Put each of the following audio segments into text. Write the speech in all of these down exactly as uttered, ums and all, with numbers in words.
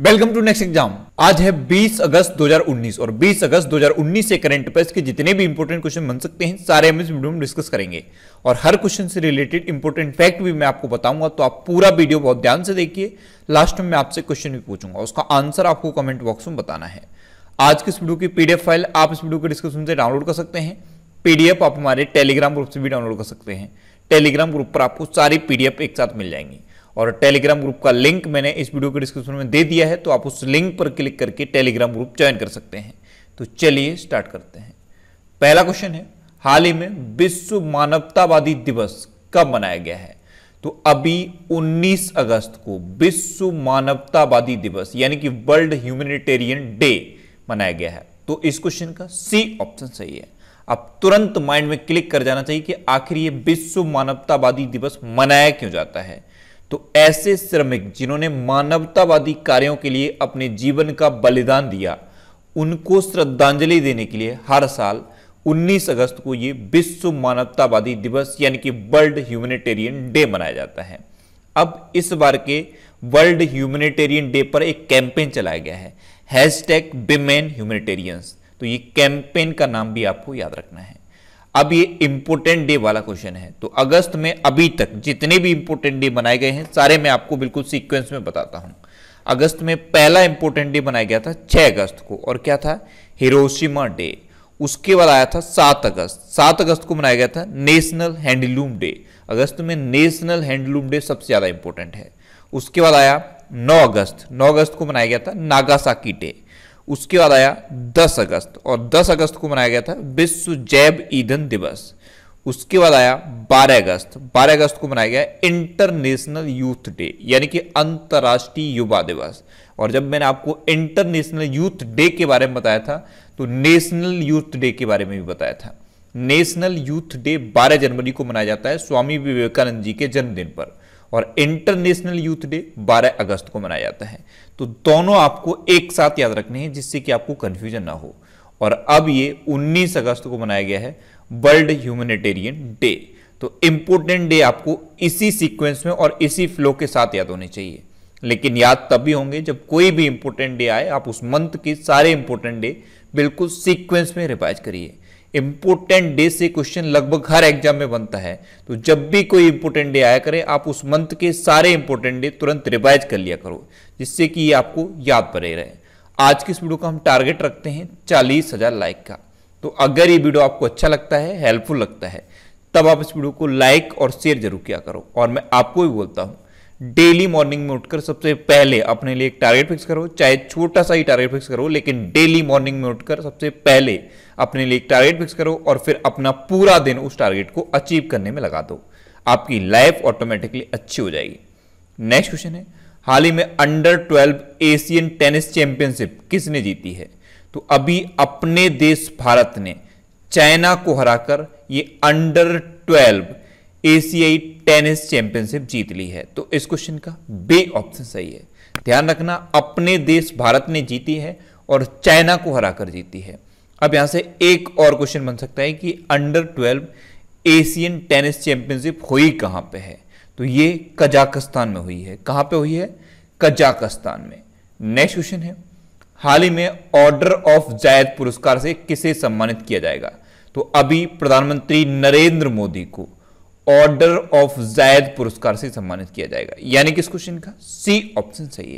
Welcome to next exam. आज है बीस अगस्त दो हज़ार उन्नीस और बीस अगस्त दो हज़ार उन्नीस से करंट अफेयर्स के जितने भी इंपॉर्टेंट क्वेश्चन बन सकते हैं सारे हम इस वीडियो में डिस्कस करेंगे और हर क्वेश्चन से रिलेटेड इंपॉर्टेंट फैक्ट भी मैं आपको बताऊंगा। तो आप पूरा वीडियो बहुत ध्यान से देखिए। लास्ट में मैं आपसे क्वेश्चन भी पूछूंगा, उसका आंसर आपको कमेंट बॉक्स में बताना है। आज की इस वीडियो की पीडीएफ फाइल आप इस वीडियो के डिस्क्रिप्शन से डाउनलोड कर सकते हैं। पीडीएफ आप हमारे टेलीग्राम ग्रुप से भी डाउनलोड कर सकते हैं। टेलीग्राम ग्रुप पर आपको सारी पीडीएफ एक साथ मिल जाएंगी और टेलीग्राम ग्रुप का लिंक मैंने इस वीडियो के डिस्क्रिप्शन में दे दिया है, तो आप उस लिंक पर क्लिक करके टेलीग्राम ग्रुप ज्वाइन कर सकते हैं। तो चलिए स्टार्ट करते हैं। पहला क्वेश्चन है, हाल ही में विश्व मानवतावादी दिवस कब मनाया गया है? तो अभी उन्नीस अगस्त को विश्व मानवतावादी दिवस यानी कि वर्ल्ड ह्यूमैनिटेरियन डे मनाया गया है। तो इस क्वेश्चन का सी ऑप्शन सही है। अब तुरंत माइंड में क्लिक कर जाना चाहिए कि आखिर ये विश्व मानवतावादी दिवस मनाया क्यों जाता है। तो ऐसे श्रमिक जिन्होंने मानवतावादी कार्यों के लिए अपने जीवन का बलिदान दिया, उनको श्रद्धांजलि देने के लिए हर साल उन्नीस अगस्त को ये विश्व मानवतावादी दिवस यानी कि वर्ल्ड ह्यूमैनिटेरियन डे मनाया जाता है। अब इस बार के वर्ल्ड ह्यूमैनिटेरियन डे पर एक कैंपेन चलाया गया है, हैशटैग विमेन ह्यूमैनिटेरियंस। तो ये कैंपेन का नाम भी आपको याद रखना है। अब ये इंपोर्टेंट डे वाला क्वेश्चन है। तो अगस्त में अभी तक जितने भी इंपोर्टेंट डे बनाए गए हैं सारे मैं आपको बिल्कुल सीक्वेंस में बताता हूं। अगस्त में पहला इंपोर्टेंट डे बनाया गया था छह अगस्त को, और क्या था? Hiroshima day. उसके बाद आया था सात अगस्त। सात अगस्त को मनाया गया था नेशनल हैंडलूम डे। अगस्त में नेशनल हैंडलूम डे सबसे ज्यादा इंपॉर्टेंट है। उसके बाद आया नौ अगस्त। नौ अगस्त को मनाया गया था नागासाकी डे। उसके बाद आया दस अगस्त, और दस अगस्त को मनाया गया था विश्व जैव ईंधन दिवस। उसके बाद आया बारह अगस्त। बारह अगस्त को मनाया गया इंटरनेशनल यूथ डे यानी कि अंतर्राष्ट्रीय युवा दिवस। और जब मैंने आपको इंटरनेशनल यूथ डे के बारे में बताया था तो नेशनल यूथ डे के बारे में भी बताया था। नेशनल यूथ डे बारह जनवरी को मनाया जाता है स्वामी विवेकानंद जी के जन्मदिन पर, और इंटरनेशनल यूथ डे बारह अगस्त को मनाया जाता है। तो दोनों आपको एक साथ याद रखने हैं जिससे कि आपको कंफ्यूजन ना हो। और अब ये उन्नीस अगस्त को मनाया गया है वर्ल्ड ह्यूमैनिटेरियन डे। तो इंपोर्टेंट डे आपको इसी सीक्वेंस में और इसी फ्लो के साथ याद होने चाहिए। लेकिन याद तभी होंगे जब कोई भी इंपोर्टेंट डे आए, आप उस मंथ के सारे इंपोर्टेंट डे बिल्कुल सीक्वेंस में रिवाइज करिए। इंपोर्टेंट डे से क्वेश्चन लगभग हर एग्जाम में बनता है, तो जब भी कोई इंपोर्टेंट डे आया करे आप उस मंथ के सारे इंपोर्टेंट डे तुरंत रिवाइज कर लिया करो, जिससे कि ये आपको याद पड़े रहे। आज की इस वीडियो का हम टारगेट रखते हैं चालीस हजार लाइक का। तो अगर ये वीडियो आपको अच्छा लगता है, हेल्पफुल लगता है, तब आप इस वीडियो को लाइक और शेयर जरूर किया करो। और मैं आपको भी बोलता हूं, डेली मॉर्निंग में उठकर सबसे पहले अपने लिए एक टारगेट फिक्स करो, चाहे छोटा सा ही टारगेट फिक्स करो, लेकिन डेली मॉर्निंग में उठकर सबसे पहले अपने लिए एक टारगेट फिक्स करो और फिर अपना पूरा दिन उस टारगेट को अचीव करने में लगा दो। आपकी लाइफ ऑटोमेटिकली अच्छी हो जाएगी। नेक्स्ट क्वेश्चन है, हाल ही में under twelve Asian tennis championship किसने जीती है? तो अभी अपने देश भारत ने चाइना को हराकर ये अंडर ट्वेल्व एशियाई टेनिस चैंपियनशिप जीत ली है। तो इस क्वेश्चन का बी ऑप्शन सही है। ध्यान रखना, अपने देश भारत ने जीती है और चाइना को हराकर जीती है। अब यहां से एक और क्वेश्चन बन सकता है कि under twelve Asian tennis championship हुई कहां पे है? तो ये कजाकिस्तान में हुई है। कहां पे हुई है? कजाकिस्तान में। नेक्स्ट क्वेश्चन है, हाल ही में ऑर्डर ऑफ जायद पुरस्कार से किसे सम्मानित किया जाएगा? तो अभी प्रधानमंत्री नरेंद्र मोदी को ऑर्डर ऑफ जायद पुरस्कार से सम्मानित किया जाएगा, यानी कि इस क्वेश्चन का सी ऑप्शन सही है।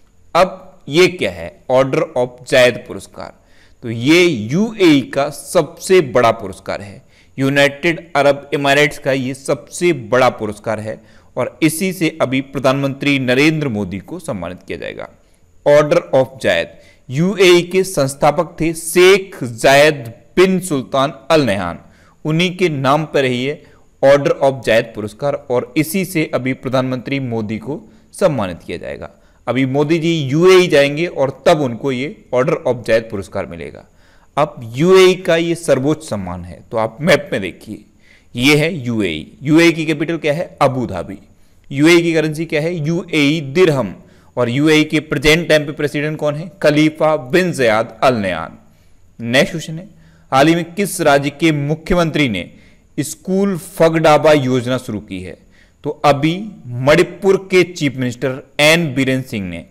अब ये क्या है ऑर्डर ऑफ जायद पुरस्कार? तो ये यूएई का सबसे बड़ा पुरस्कार है। यूनाइटेड अरब इमारेट्स का ये सबसे बड़ा पुरस्कार है और इसी से अभी प्रधानमंत्री नरेंद्र मोदी को सम्मानित किया जाएगा। ऑर्डर ऑफ जायद, यूएई के संस्थापक थे शेख जायद बिन सुल्तान अल नहयान, उन्हीं के नाम पर ही है ऑर्डर ऑफ जायद पुरस्कार, और इसी से अभी प्रधानमंत्री मोदी को सम्मानित किया जाएगा। अभी मोदी जी यूएई जाएंगे और तब उनको ये ऑर्डर ऑफ जायद पुरस्कार मिलेगा। अब यूएई का ये सर्वोच्च सम्मान है, तो आप मैप में देखिए, ये है यूएई। यूएई की कैपिटल क्या है? Abu Dhabi. यूएई की करेंसी क्या है? UAE dirham. और यूएई के प्रेजेंट टाइम पे प्रेसिडेंट कौन है? Khalifa bin Zayed Al Nahyan. Next question है, हाल ही में किस राज्य के मुख्यमंत्री ने स्कूल फगडाबा योजना शुरू की है? तो अभी मणिपुर के chief minister N Biren Singh ने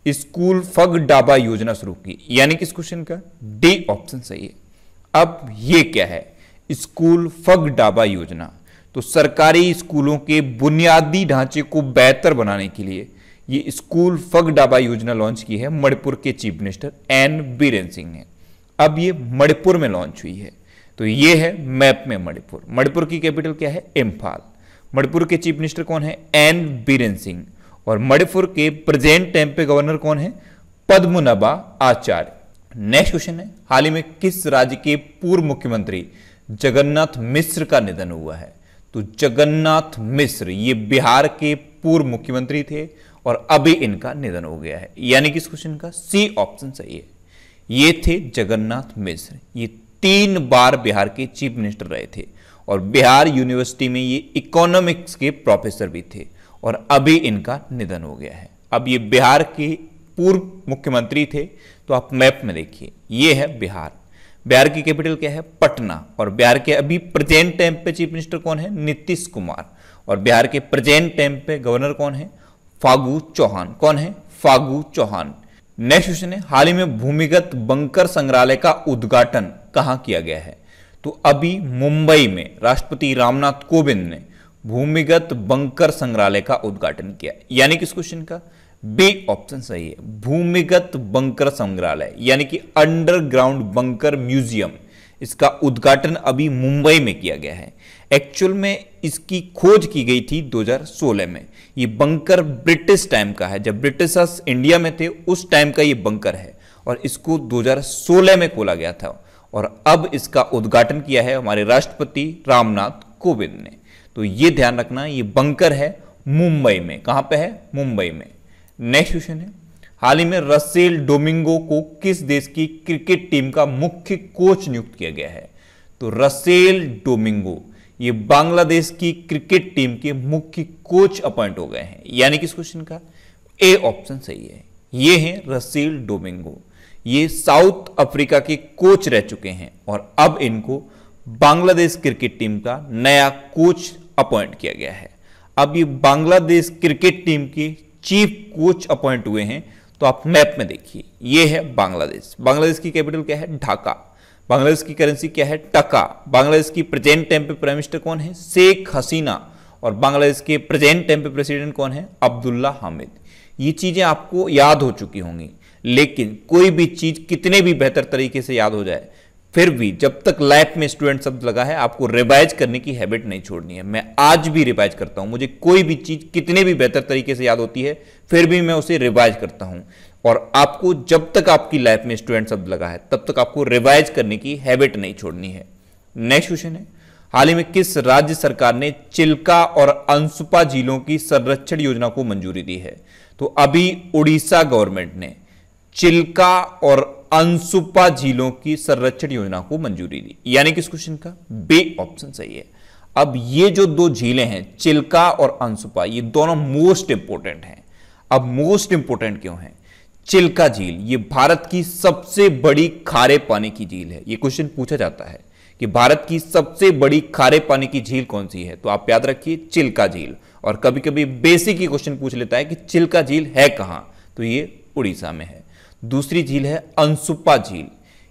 स्कूल फग डाबा योजना शुरू की, यानी कि इस क्वेश्चन का डी ऑप्शन सही है। अब ये क्या है स्कूल फग डाबा योजना? तो सरकारी स्कूलों के बुनियादी ढांचे को बेहतर बनाने के लिए ये स्कूल फग डाबा योजना लॉन्च की है मणिपुर के chief minister N Biren Singh ने। अब ये मणिपुर में लॉन्च हुई है, तो ये है मैप में मणिपुर। मणिपुर की कैपिटल क्या है? इम्फाल। मणिपुर के चीफ मिनिस्टर कौन है? एन बीरेन सिंह। और मणिपुर के प्रेजेंट टाइम पे गवर्नर कौन है? पद्मनाभा आचार्य। नेक्स्ट क्वेश्चन है, हाल ही में किस राज्य के पूर्व मुख्यमंत्री जगन्नाथ मिश्र का निधन हुआ है? तो जगन्नाथ मिश्र ये बिहार के पूर्व मुख्यमंत्री थे और अभी इनका निधन हो गया है, यानी कि इस क्वेश्चन का सी ऑप्शन सही है। ये थे जगन्नाथ मिश्र, ये तीन बार बिहार के चीफ मिनिस्टर रहे थे और बिहार यूनिवर्सिटी में ये इकोनॉमिक्स के प्रोफेसर भी थे और अभी इनका निधन हो गया है। अब ये बिहार के पूर्व मुख्यमंत्री थे, तो आप मैप में देखिए ये है बिहार। बिहार की कैपिटल क्या है? पटना। और बिहार के अभी प्रेजेंट टाइम पे चीफ मिनिस्टर कौन है? नीतीश कुमार। और बिहार के प्रेजेंट टाइम पे गवर्नर कौन है? फागू चौहान। कौन है? फागू चौहान। नेक्स्ट क्वेश्चन है, हाल ही में भूमिगत बंकर संग्रहालय का उद्घाटन कहां किया गया है? तो अभी मुंबई में राष्ट्रपति रामनाथ कोविंद ने भूमिगत बंकर संग्रहालय का उद्घाटन किया, यानी कि इस क्वेश्चन का बी ऑप्शन सही है। भूमिगत बंकर संग्रहालय यानी कि अंडरग्राउंड बंकर म्यूजियम, इसका उद्घाटन अभी मुंबई में किया गया है। एक्चुअल में इसकी खोज की गई थी दो हज़ार सोलह में। ये बंकर ब्रिटिश टाइम का है, जब ब्रिटिशर्स इंडिया में थे उस टाइम का ये बंकर है और इसको दो हज़ार सोलह में खोला गया था और अब इसका उद्घाटन किया है हमारे राष्ट्रपति रामनाथ कोविंद ने। तो ये ध्यान रखना, ये बंकर है मुंबई में। कहां पे है? मुंबई में। नेक्स्ट क्वेश्चन है, हाल ही में रसेल डोमिंगो को किस देश की क्रिकेट टीम का मुख्य कोच नियुक्त किया गया है? तो रसेल डोमिंगो ये बांग्लादेश की क्रिकेट टीम के मुख्य कोच अपॉइंट हो गए हैं, यानी कि इस क्वेश्चन का ए ऑप्शन सही है। ये हैं रसेल डोमिंगो, ये साउथ अफ्रीका के कोच रह चुके हैं और अब इनको बांग्लादेश क्रिकेट टीम का नया कोच अपॉइंट किया गया है। अब ये बांग्लादेश क्रिकेट टीम के चीफ कोच अपॉइंट हुए हैं, तो आप मैप में देखिए ये है बांग्लादेश। बांग्लादेश की कैपिटल क्या है? ढाका। बांग्लादेश की करेंसी क्या है? टका। बांग्लादेश की प्रेजेंट टाइम पे प्राइम मिनिस्टर कौन है? शेख हसीना। और बांग्लादेश के प्रेजेंट टाइम पे प्रेसिडेंट कौन है? अब्दुल्ला हामिद। ये चीजें आपको याद हो चुकी होंगी, लेकिन कोई भी चीज कितने भी बेहतर तरीके से याद हो जाए, फिर भी जब तक लाइफ में स्टूडेंट शब्द लगा है आपको रिवाइज करने की हैबिट नहीं छोड़नी है। मैं आज भी रिवाइज करता हूं, मुझे कोई भी चीज कितने भी बेहतर तरीके से याद होती है फिर भी मैं उसे रिवाइज करता हूं। और आपको जब तक आपकी लाइफ में स्टूडेंट शब्द लगा है तब तक आपको रिवाइज करने की हैबिट नहीं छोड़नी है। नेक्स्ट क्वेश्चन है, हाल ही में किस राज्य सरकार ने चिल्का और अंशुपा झीलों की संरक्षण योजना को मंजूरी दी है? तो अभी उड़ीसा गवर्नमेंट ने चिल्का और अंशुपा झीलों की संरक्षण योजना को मंजूरी दी, यानी कि इस क्वेश्चन का बी ऑप्शन सही है। अब ये जो दो झीलें हैं चिल्का और अंशुपा, ये दोनों मोस्ट इंपोर्टेंट हैं। अब मोस्ट इंपोर्टेंट क्यों है? चिल्का झील ये भारत की सबसे बड़ी खारे पानी की झील है। ये क्वेश्चन पूछा जाता है कि भारत की सबसे बड़ी खारे पानी की झील कौन सी है, तो आप याद रखिए चिल्का झील। और कभी कभी बेसिक ही क्वेश्चन पूछ लेता है कि चिल्का झील है कहां, तो ये उड़ीसा में है। दूसरी झील है अंशुपा झील,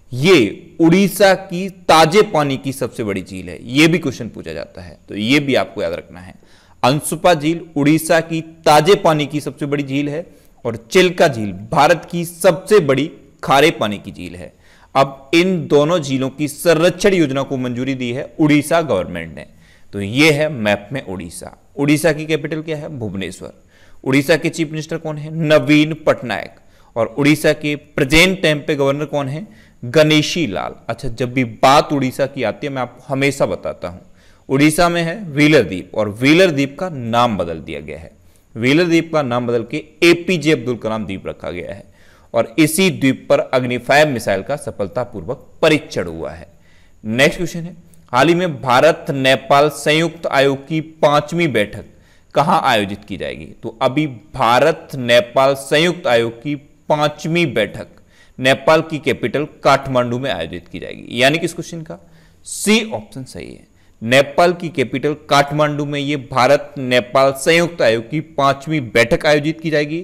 ये उड़ीसा की ताजे पानी की सबसे बड़ी झील है। ये भी क्वेश्चन पूछा जाता है, तो ये भी आपको याद रखना है। अंशुपा झील उड़ीसा की ताजे पानी की सबसे बड़ी झील है और चिल्का झील भारत की सबसे बड़ी खारे पानी की झील है। अब इन दोनों झीलों की संरक्षण योजना को मंजूरी दी है उड़ीसा गवर्नमेंट ने, तो ये है मैप में उड़ीसा। उड़ीसा की कैपिटल क्या है? भुवनेश्वर। उड़ीसा के चीफ मिनिस्टर कौन है? नवीन पटनायक। और उड़ीसा के प्रेजेंट टाइम पे गवर्नर कौन है? गणेशी लाल। अच्छा, जब भी बात उड़ीसा की आती है मैं आपको हमेशा बताता हूं, उड़ीसा में है व्हीलर द्वीप और व्हीलर द्वीप का नाम बदल दिया गया है। व्हीलर द्वीप का नाम बदल के एपीजे अब्दुल कलाम द्वीप रखा गया है और इसी द्वीप पर अग्नि फाइव मिसाइल का सफलतापूर्वक परीक्षण हुआ है। नेक्स्ट क्वेश्चन है, हाल ही में भारत नेपाल संयुक्त आयोग की पांचवी बैठक कहां आयोजित की जाएगी? तो अभी भारत नेपाल संयुक्त आयोग की पांचवी बैठक नेपाल की कैपिटल काठमांडू में आयोजित की जाएगी, यानी कि इस क्वेश्चन का सी ऑप्शन सही है। नेपाल की कैपिटल काठमांडू में ये भारत नेपाल संयुक्त आयोग की पांचवी बैठक आयोजित की जाएगी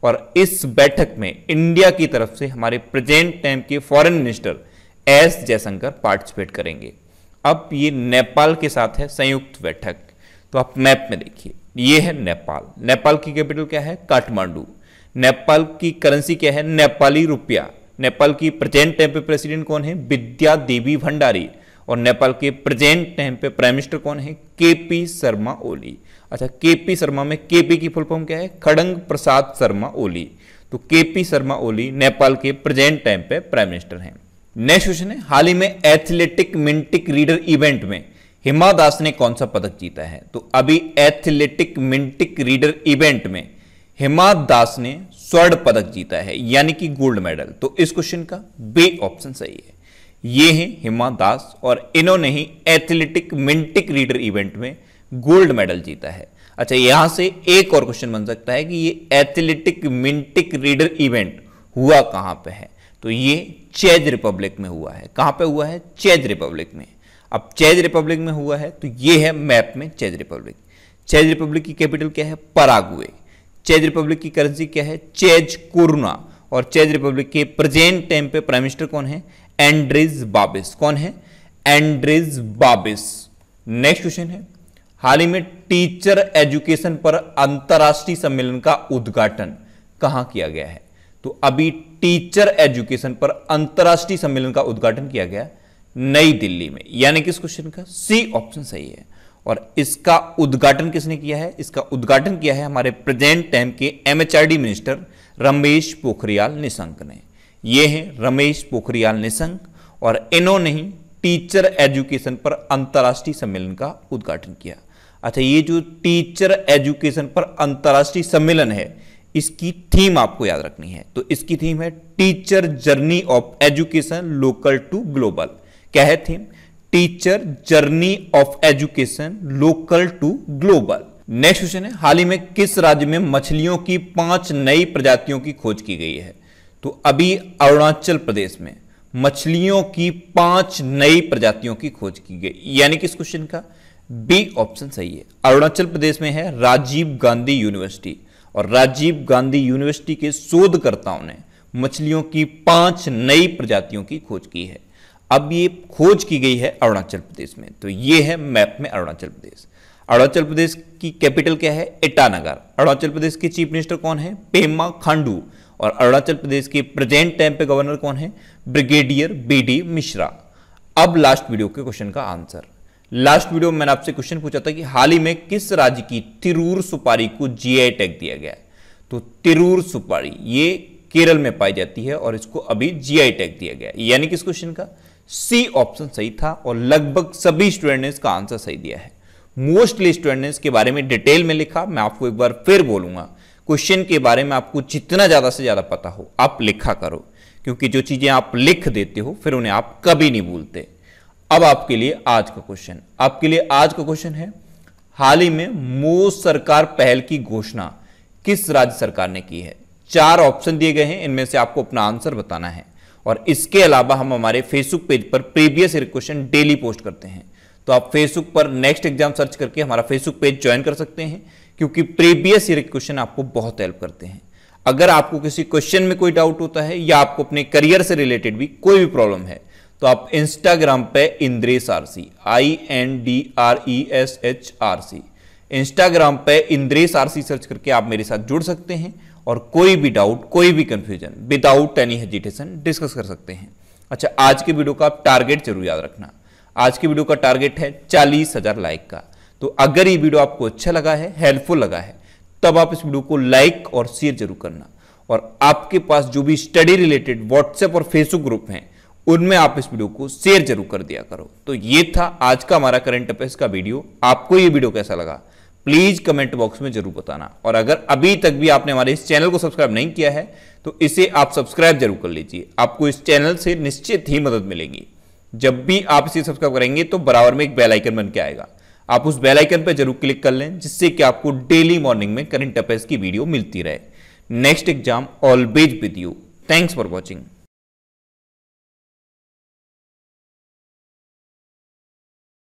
और इस बैठक में इंडिया की तरफ से हमारे प्रेजेंट टाइम के foreign minister S Jaishankar participate करेंगे। अब ये नेपाल के साथ है संयुक्त बैठक। तो आप मैप में देखिए, ये है नेपाल। नेपाल की कैपिटल क्या है? काठमांडू। नेपाल की करेंसी क्या है? नेपाली रुपया। नेपाल की प्रेजेंट टाइम पे प्रेसिडेंट कौन है? विद्या देवी भंडारी। और नेपाल के प्रेजेंट टाइम पे प्राइम मिनिस्टर कौन है? केपी शर्मा ओली। अच्छा, केपी शर्मा में केपी की फुल फॉर्म क्या है? खड़ंग प्रसाद शर्मा ओली। तो केपी शर्मा ओली नेपाल के प्रेजेंट टाइम पे प्राइम मिनिस्टर हैं। नेक्स्ट क्वेश्चन है, हाल ही में एथलेटिक मिंटिक रीडर इवेंट में हिमा दास ने कौन सा पदक जीता है? तो अभी एथलेटिक मिंटिक रीडर इवेंट में हिमा दास ने स्वर्ण पदक जीता है, यानी कि गोल्ड मेडल। तो इस क्वेश्चन का बी ऑप्शन सही है। ये है हिमा दास और इन्होंने ही एथलेटिक मिंटिक रीडर इवेंट में गोल्ड मेडल जीता है। अच्छा, यहां से एक और क्वेश्चन बन सकता है कि ये एथलेटिक मिंटिक रीडर इवेंट हुआ कहां पे है? तो ये चेक रिपब्लिक में हुआ है। कहां पे हुआ है? चेक रिपब्लिक में। अब चेक रिपब्लिक में हुआ है तो ये है मैप में चेक रिपब्लिक। चेक रिपब्लिक की कैपिटल क्या है? पराग्वे। चेक रिपब्लिक की करेंसी क्या है? Czech koruna. और चेक रिपब्लिक के प्रेजेंट टाइम पे प्राइम मिनिस्टर कौन है? Andrej Babis. कौन है? Andrej Babis. नेक्स्ट क्वेश्चन है, हाल ही में टीचर एजुकेशन पर अंतरराष्ट्रीय सम्मेलन का उद्घाटन कहां किया गया है? तो अभी टीचर एजुकेशन पर अंतरराष्ट्रीय सम्मेलन का उद्घाटन किया गया नई दिल्ली में, यानी कि इस क्वेश्चन का सी ऑप्शन सही है। और इसका उद्घाटन किसने किया है? इसका उद्घाटन किया है हमारे प्रेजेंट टाइम के एमएचआरडी मिनिस्टर रमेश पोखरियाल निशंक ने। ये हैं रमेश पोखरियाल निशंक और इन्होंने ही टीचर एजुकेशन पर अंतरराष्ट्रीय सम्मेलन का उद्घाटन किया। अच्छा, ये जो टीचर एजुकेशन पर अंतरराष्ट्रीय सम्मेलन है, इसकी थीम आपको याद रखनी है। तो इसकी थीम है teacher journey of education local to global. क्या है theme? Teacher journey of education local to global. Next question है, हाल ही में किस राज्य में मछलियों की पांच नई प्रजातियों की खोज की गई है? तो अभी अरुणाचल प्रदेश में मछलियों की पांच नई प्रजातियों की खोज की गई, यानी कि इस क्वेश्चन का बी ऑप्शन सही है। अरुणाचल प्रदेश में है राजीव गांधी यूनिवर्सिटी और राजीव गांधी यूनिवर्सिटी के शोधकर्ताओं ने मछलियों की पांच नई प्रजातियों की खोज की है। अब ये खोज की गई है अरुणाचल प्रदेश में। तो ये है मैप में अरुणाचल प्रदेश। अरुणाचल प्रदेश की कैपिटल क्या है? ईटानगर। अरुणाचल प्रदेश के चीफ मिनिस्टर कौन है? पेमा खांडू। और अरुणाचल प्रदेश के प्रेजेंट टाइम पे गवर्नर कौन है? Brigadier B D Mishra. अब लास्ट वीडियो के क्वेश्चन का आंसर। लास्ट वीडियो में मैंने आपसे क्वेश्चन पूछा था कि हाल ही में किस राज्य की तिरूर सुपारी को जीआई टैग दिया गया है? तो तिरूर सुपारी ये केरल में पाई जाती है और इसको अभी जीआई टैग दिया गया है, यानी कि इस क्वेश्चन का सी ऑप्शन सही था और लगभग सभी स्टूडेंट ने इसका आंसर सही दिया है। मोस्टली स्टूडेंट ने इसके बारे में डिटेल में लिखा। मैं आपको एक बार फिर बोलूंगा, क्वेश्चन के बारे में आपको जितना ज्यादा से ज्यादा पता हो आप लिखा करो, क्योंकि जो चीजें आप लिख देते हो फिर उन्हें आप कभी नहीं भूलते। अब आपके लिए आज का क्वेश्चन आपके लिए आज का क्वेश्चन है, हाल ही में मोदी सरकार पहल की घोषणा किस राज्य सरकार ने की है? चार ऑप्शन दिए गए हैं, इनमें से आपको अपना आंसर बताना है। और इसके अलावा हम हमारे फेसबुक पेज पर previous year question daily post करते हैं, तो आप फेसबुक पर नेक्स्ट एग्जाम सर्च करके हमारा फेसबुक पेज ज्वाइन कर सकते हैं, क्योंकि प्रीवियस ईयर क्वेश्चन आपको बहुत हेल्प करते हैं। अगर आपको किसी क्वेश्चन में कोई डाउट होता है या आपको अपने करियर से रिलेटेड भी कोई भी प्रॉब्लम है, तो आप इंस्टाग्राम पे Indresh RC, I N D R E S H R C, Instagram पे इंद्रेश आरसी सर्च करके आप मेरे साथ जुड़ सकते हैं और कोई भी डाउट, कोई भी confusion without any hesitation discuss कर सकते हैं। अच्छा, आज के वीडियो का आप टारगेट जरूर याद रखना। आज के वीडियो का टारगेट है चालीस हजार लाइक का। तो अगर ये वीडियो आपको अच्छा लगा है, हेल्पफुल लगा है, तब आप इस वीडियो को लाइक और शेयर जरूर करना। और आपके पास जो भी स्टडी रिलेटेड व्हाट्सएप और फेसबुक ग्रुप हैं, उनमें आप इस वीडियो को शेयर जरूर कर दिया करो। तो ये था आज का हमारा करंट अफेयर्स का वीडियो। आपको ये वीडियो कैसा लगा प्लीज कमेंट बॉक्स में जरूर बताना। और अगर अभी तक भी आपने हमारे इस चैनल को सब्सक्राइब नहीं किया है, तो इसे आप सब्सक्राइब जरूर कर लीजिए। आपको इस चैनल से निश्चित ही मदद मिलेगी। जब भी आप इसे सब्सक्राइब करेंगे तो बराबर में एक बेल आइकन बन के आएगा, आप उस बेल आइकन पर जरूर क्लिक कर लें, जिससे कि आपको डेली मॉर्निंग में करंट अफेयर्स की वीडियो मिलती रहे। Next exam always with you. Thanks for watching.